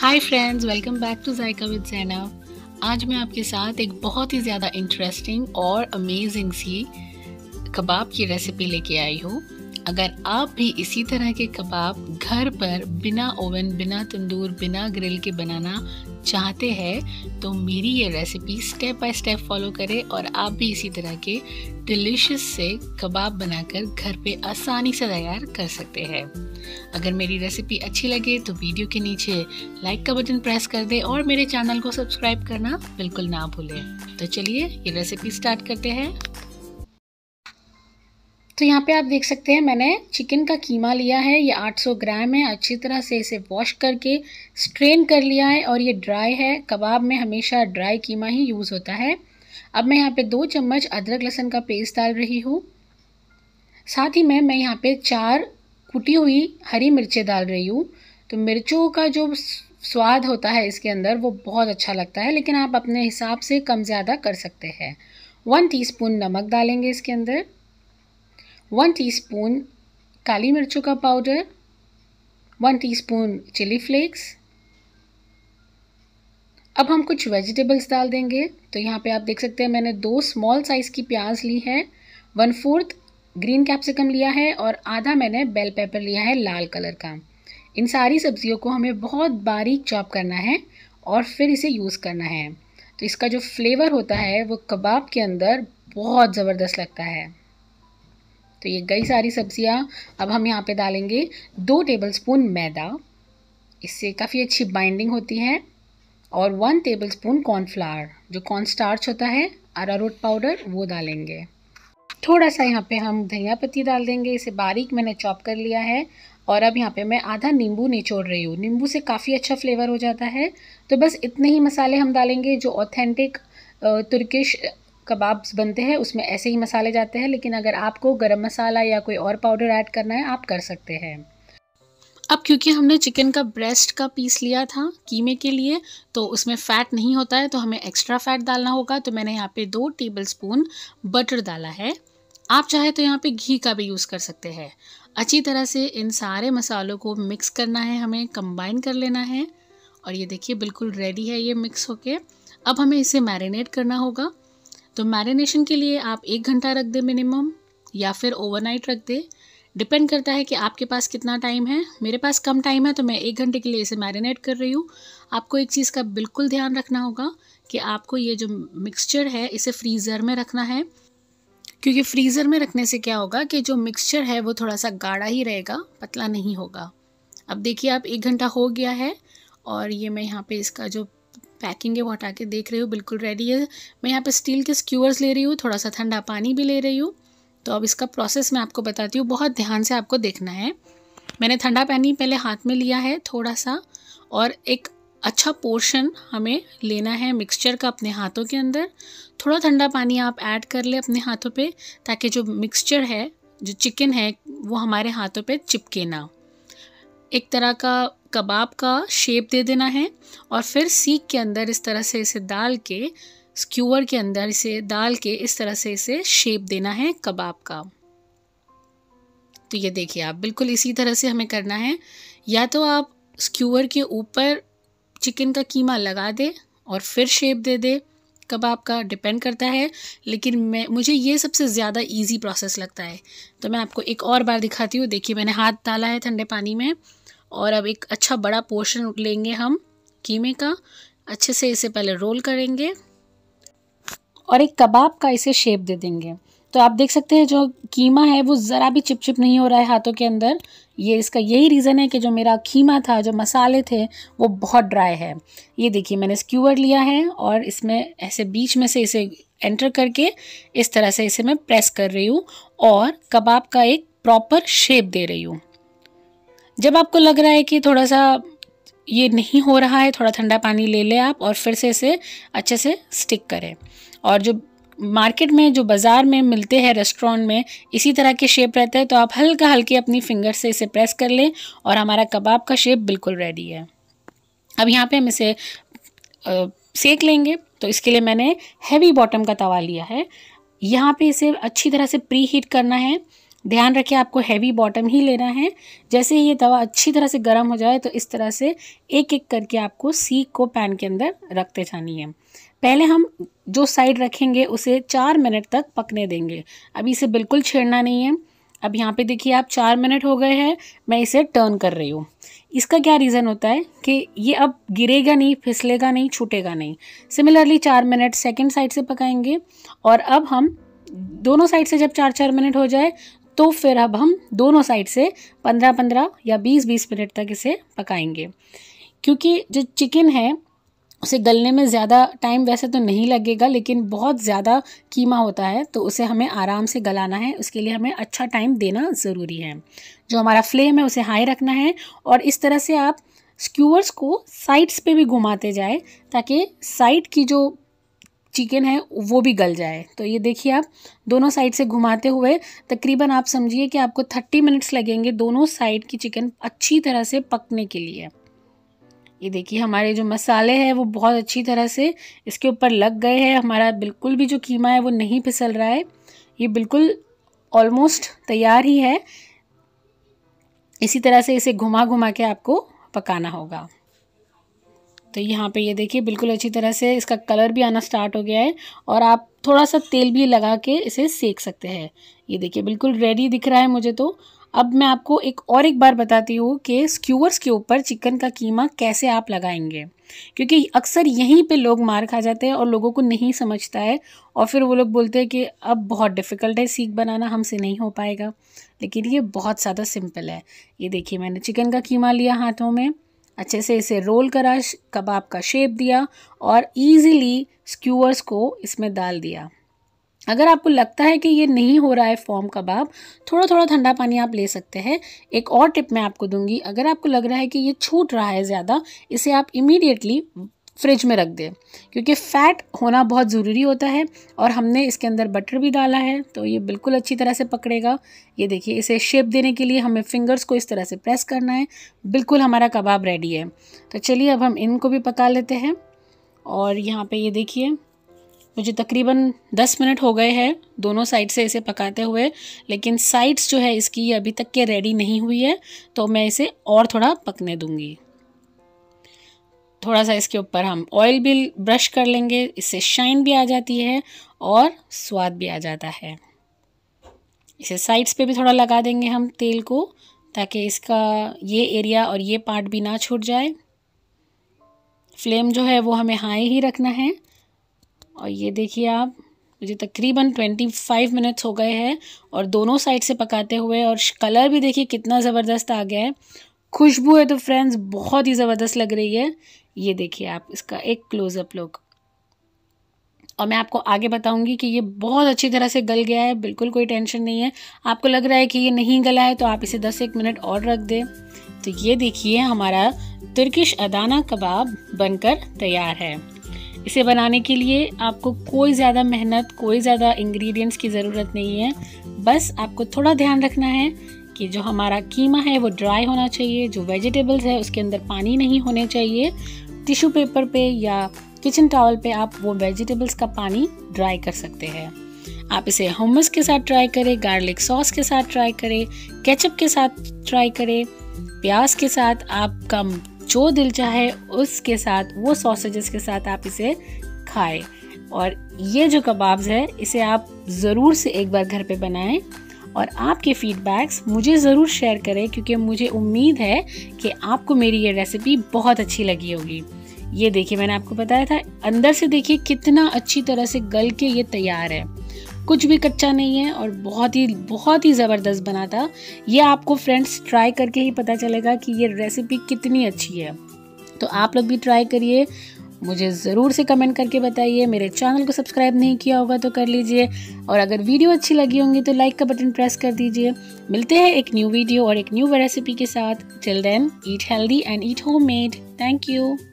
Hi friends, welcome back to Zaika with Zainab. आज मैं आपके साथ एक बहुत ही ज़्यादा इंटरेस्टिंग और अमेजिंग सी कबाब की रेसिपी लेके आई हूँ। अगर आप भी इसी तरह के कबाब घर पर बिना ओवन, बिना तंदूर, बिना ग्रिल के बनाना चाहते हैं तो मेरी ये recipe step by step follow करें और आप भी इसी तरह के डिलीशियस से कबाब बनाकर घर पे आसानी से तैयार कर सकते हैं। अगर मेरी रेसिपी अच्छी लगे तो वीडियो के नीचे लाइक का बटन प्रेस कर दें और मेरे चैनल को सब्सक्राइब करना बिल्कुल ना भूलें। तो चलिए ये रेसिपी स्टार्ट करते हैं। तो यहाँ पे आप देख सकते हैं मैंने चिकन का कीमा लिया है, ये 800 ग्राम है। अच्छी तरह से इसे वॉश करके स्ट्रेन कर लिया है और ये ड्राई है। कबाब में हमेशा ड्राई कीमा ही यूज़ होता है। अब मैं यहाँ पे 2 चम्मच अदरक लहसुन का पेस्ट डाल रही हूँ। साथ ही मैं यहाँ पे 4 कुटी हुई हरी मिर्चें डाल रही हूँ। तो मिर्चों का जो स्वाद होता है इसके अंदर वो बहुत अच्छा लगता है, लेकिन आप अपने हिसाब से कम ज़्यादा कर सकते हैं। 1 टीस्पून नमक डालेंगे इसके अंदर, 1 टीस्पून काली मिर्चों का पाउडर, 1 टीस्पून चिली फ्लेक्स। अब हम कुछ वेजिटेबल्स डाल देंगे। तो यहाँ पे आप देख सकते हैं मैंने 2 स्मॉल साइज़ की प्याज ली है, 1/4 ग्रीन कैप्सिकम लिया है और आधा मैंने बेल पेपर लिया है लाल कलर का। इन सारी सब्जियों को हमें बहुत बारीक चॉप करना है और फिर इसे यूज़ करना है। तो इसका जो फ्लेवर होता है वो कबाब के अंदर बहुत ज़बरदस्त लगता है। तो ये गई सारी सब्जियां। अब हम यहाँ पे डालेंगे 2 टेबलस्पून मैदा, इससे काफ़ी अच्छी बाइंडिंग होती है, और 1 टेबलस्पून कॉर्नफ्लावर, जो कॉर्न स्टार्च होता है, अरारोट पाउडर, वो डालेंगे। थोड़ा सा यहाँ पे हम धनिया पत्ती डाल देंगे, इसे बारीक मैंने चॉप कर लिया है। और अब यहाँ पे मैं आधा नींबू निचोड़ रही हूँ। नींबू से काफ़ी अच्छा फ्लेवर हो जाता है। तो बस इतने ही मसाले हम डालेंगे। जो ऑथेंटिक तुर्किश कबाब्स बनते हैं उसमें ऐसे ही मसाले जाते हैं, लेकिन अगर आपको गरम मसाला या कोई और पाउडर ऐड करना है आप कर सकते हैं। अब क्योंकि हमने चिकन का ब्रेस्ट का पीस लिया था कीमे के लिए, तो उसमें फ़ैट नहीं होता है, तो हमें एक्स्ट्रा फ़ैट डालना होगा। तो मैंने यहाँ पे 2 टेबलस्पून बटर डाला है। आप चाहे तो यहाँ पे घी का भी यूज़ कर सकते हैं। अच्छी तरह से इन सारे मसालों को मिक्स करना है, हमें कंबाइन कर लेना है। और ये देखिए बिल्कुल रेडी है ये मिक्स होके। अब हमें इसे मैरिनेट करना होगा। तो मैरिनेशन के लिए आप 1 घंटा रख दें मिनिमम, या फिर ओवरनाइट रख दें। डिपेंड करता है कि आपके पास कितना टाइम है। मेरे पास कम टाइम है तो मैं 1 घंटे के लिए इसे मैरिनेट कर रही हूँ। आपको एक चीज़ का बिल्कुल ध्यान रखना होगा कि आपको ये जो मिक्सचर है इसे फ्रीज़र में रखना है, क्योंकि फ्रीज़र में रखने से क्या होगा कि जो मिक्सचर है वो थोड़ा सा गाढ़ा ही रहेगा, पतला नहीं होगा। अब देखिए आप 1 घंटा हो गया है और ये मैं यहाँ पे इसका जो पैकिंग है वो हटा के देख रही हूँ, बिल्कुल रेडी है। मैं यहाँ पे स्टील के स्क्यूअर्स ले रही हूँ, थोड़ा सा ठंडा पानी भी ले रही हूँ। तो अब इसका प्रोसेस मैं आपको बताती हूँ, बहुत ध्यान से आपको देखना है। मैंने ठंडा पानी पहले हाथ में लिया है थोड़ा सा, और एक अच्छा पोर्शन हमें लेना है मिक्सचर का अपने हाथों के अंदर। थोड़ा ठंडा पानी आप ऐड कर ले अपने हाथों पे, ताकि जो मिक्सचर है, जो चिकन है, वो हमारे हाथों पे चिपके ना। एक तरह का कबाब का शेप दे देना है और फिर सीख के अंदर इस तरह से इसे डाल के, स्क्यूअर के अंदर इसे डाल के इस तरह से इसे शेप देना है कबाब का। तो ये देखिए आप बिल्कुल इसी तरह से हमें करना है। या तो आप स्क्यूअर के ऊपर चिकन का कीमा लगा दे और फिर शेप दे दे कबाब का, डिपेंड करता है। लेकिन मुझे ये सबसे ज़्यादा इजी प्रोसेस लगता है। तो मैं आपको एक और बार दिखाती हूँ। देखिए मैंने हाथ डाला है ठंडे पानी में, और अब एक अच्छा बड़ा पोर्शन लेंगे हम कीमे का। अच्छे से इसे पहले रोल करेंगे और एक कबाब का इसे शेप दे देंगे। तो आप देख सकते हैं जो कीमा है वो ज़रा भी चिपचिप नहीं हो रहा है हाथों के अंदर। ये इसका यही रीज़न है कि जो मेरा कीमा था, जो मसाले थे, वो बहुत ड्राई है। ये देखिए मैंने स्क्यूअर लिया है और इसमें ऐसे बीच में से इसे एंटर करके इस तरह से इसे मैं प्रेस कर रही हूँ और कबाब का एक प्रॉपर शेप दे रही हूँ। जब आपको लग रहा है कि थोड़ा सा ये नहीं हो रहा है, थोड़ा ठंडा पानी ले लें आप और फिर से इसे अच्छे से स्टिक करें। और जो मार्केट में, जो बाज़ार में मिलते हैं रेस्टोरेंट में, इसी तरह के शेप रहते हैं। तो आप हल्का हल्के अपनी फिंगर से इसे प्रेस कर लें और हमारा कबाब का शेप बिल्कुल रेडी है। अब यहाँ पे हम इसे सेक लेंगे। तो इसके लिए मैंने हैवी बॉटम का तवा लिया है। यहाँ पे इसे अच्छी तरह से प्री हीट करना है ध्यान रखें आपको हैवी बॉटम ही लेना है। जैसे ही ये तवा अच्छी तरह से गर्म हो जाए तो इस तरह से एक एक करके आपको सीख को पैन के अंदर रखते जानी है। पहले हम जो साइड रखेंगे उसे 4 मिनट तक पकने देंगे। अभी इसे बिल्कुल छेड़ना नहीं है। अब यहाँ पे देखिए आप 4 मिनट हो गए हैं, मैं इसे टर्न कर रही हूँ। इसका क्या रीज़न होता है कि ये अब गिरेगा नहीं, फिसलेगा नहीं, छूटेगा नहीं। सिमिलरली 4 मिनट सेकंड साइड से पकाएंगे और अब हम दोनों साइड से जब 4-4 मिनट हो जाए तो फिर अब हम दोनों साइड से 15-15 या 20-20 मिनट तक इसे पकाएंगे। क्योंकि जो चिकन है उसे गलने में ज़्यादा टाइम वैसे तो नहीं लगेगा, लेकिन बहुत ज़्यादा कीमा होता है तो उसे हमें आराम से गलाना है। उसके लिए हमें अच्छा टाइम देना ज़रूरी है। जो हमारा फ्लेम है उसे हाई रखना है और इस तरह से आप स्क्यूअर्स को साइड्स पे भी घुमाते जाए ताकि साइड की जो चिकन है वो भी गल जाए। तो ये देखिए आप दोनों साइड से घुमाते हुए तकरीबन आप समझिए कि आपको 30 मिनट्स लगेंगे दोनों साइड की चिकन अच्छी तरह से पकने के लिए। ये देखिए हमारे जो मसाले हैं वो बहुत अच्छी तरह से इसके ऊपर लग गए हैं। हमारा बिल्कुल भी जो कीमा है वो नहीं फिसल रहा है। ये बिल्कुल ऑलमोस्ट तैयार ही है। इसी तरह से इसे घुमा घुमा के आपको पकाना होगा। तो यहाँ पे ये देखिए बिल्कुल अच्छी तरह से इसका कलर भी आना स्टार्ट हो गया है और आप थोड़ा सा तेल भी लगा के इसे सेक सकते हैं। ये देखिए बिल्कुल रेडी दिख रहा है मुझे। तो अब मैं आपको एक बार बताती हूँ कि स्क्यूअर्स के ऊपर चिकन का कीमा कैसे आप लगाएंगे, क्योंकि अक्सर यहीं पे लोग मार खा जाते हैं और लोगों को नहीं समझता है और फिर वो लोग बोलते हैं कि अब बहुत डिफ़िकल्ट है सीख बनाना, हमसे नहीं हो पाएगा। लेकिन ये बहुत ज़्यादा सिंपल है। ये देखिए मैंने चिकन का कीमा लिया हाथों में, अच्छे से इसे रोल करा, कबाब का शेप दिया और ईज़िली स्क्यूअर्स को इसमें डाल दिया। अगर आपको लगता है कि ये नहीं हो रहा है फॉर्म कबाब, थोड़ा थोड़ा ठंडा पानी आप ले सकते हैं। एक और टिप मैं आपको दूंगी, अगर आपको लग रहा है कि ये छूट रहा है ज़्यादा, इसे आप इमीडिएटली फ्रिज में रख दें, क्योंकि फ़ैट होना बहुत ज़रूरी होता है और हमने इसके अंदर बटर भी डाला है तो ये बिल्कुल अच्छी तरह से पकड़ेगा। ये देखिए इसे शेप देने के लिए हमें फिंगर्स को इस तरह से प्रेस करना है। बिल्कुल हमारा कबाब रेडी है। तो चलिए अब हम इनको भी पका लेते हैं। और यहाँ पे ये देखिए मुझे तकरीबन 10 मिनट हो गए हैं दोनों साइड से इसे पकाते हुए, लेकिन साइड्स जो है इसकी ये अभी तक के रेडी नहीं हुई है, तो मैं इसे और थोड़ा पकने दूंगी। थोड़ा सा इसके ऊपर हम ऑयल भी ब्रश कर लेंगे, इससे शाइन भी आ जाती है और स्वाद भी आ जाता है। इसे साइड्स पे भी थोड़ा लगा देंगे हम तेल को, ताकि इसका ये एरिया और ये पार्ट भी ना छूट जाए। फ्लेम जो है वो हमें हाई ही रखना है। और ये देखिए आप, मुझे तकरीबन 25 मिनट्स हो गए हैं और दोनों साइड से पकाते हुए, और कलर भी देखिए कितना ज़बरदस्त आ गया है। खुशबू है तो फ्रेंड्स बहुत ही ज़बरदस्त लग रही है। ये देखिए आप इसका एक क्लोज़अप लुक। और मैं आपको आगे बताऊंगी कि ये बहुत अच्छी तरह से गल गया है, बिल्कुल कोई टेंशन नहीं है। आपको लग रहा है कि ये नहीं गला है तो आप इसे 10-1 मिनट और रख दें। तो ये देखिए हमारा तुर्किश अदाना कबाब बनकर तैयार है। इसे बनाने के लिए आपको कोई ज़्यादा मेहनत, कोई ज़्यादा इंग्रेडिएंट्स की ज़रूरत नहीं है। बस आपको थोड़ा ध्यान रखना है कि जो हमारा कीमा है वो ड्राई होना चाहिए, जो वेजिटेबल्स है उसके अंदर पानी नहीं होने चाहिए। टिश्यू पेपर पे या किचन टॉवल पे आप वो वेजिटेबल्स का पानी ड्राई कर सकते हैं। आप इसे hummus के साथ ट्राई करें, गार्लिक सॉस के साथ ट्राई करें, केचप के साथ ट्राई करें, प्याज के साथ, आपका जो दिल चाहे उसके साथ, वो सॉसेजेस के साथ आप इसे खाएं। और ये जो कबाब्स है इसे आप ज़रूर से एक बार घर पे बनाएं और आपके फीडबैक्स मुझे ज़रूर शेयर करें, क्योंकि मुझे उम्मीद है कि आपको मेरी ये रेसिपी बहुत अच्छी लगी होगी। ये देखिए मैंने आपको बताया था, अंदर से देखिए कितना अच्छी तरह से गल के ये तैयार है, कुछ भी कच्चा नहीं है और बहुत ही ज़बरदस्त बना था। ये आपको फ्रेंड्स ट्राई करके ही पता चलेगा कि ये रेसिपी कितनी अच्छी है। तो आप लोग भी ट्राई करिए, मुझे ज़रूर से कमेंट करके बताइए। मेरे चैनल को सब्सक्राइब नहीं किया होगा तो कर लीजिए, और अगर वीडियो अच्छी लगी होंगी तो लाइक का बटन प्रेस कर दीजिए। मिलते हैं एक न्यू वीडियो और एक न्यू रेसिपी के साथ। Till then, eat healthy and eat homemade. Thank you.